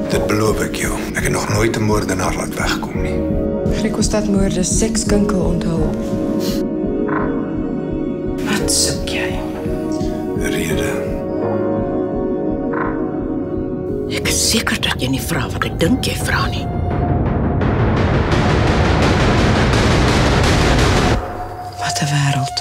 Dit beloof ek jou. Ek het nog nooit 'n moordenaar laat wegkom nie. Griekostadmoorde, sekskinkel onthul. Wat soek jy? Rede. Ek is seker dat jy nie vra wat ek dink jy vra nie. Wat 'n wêreld.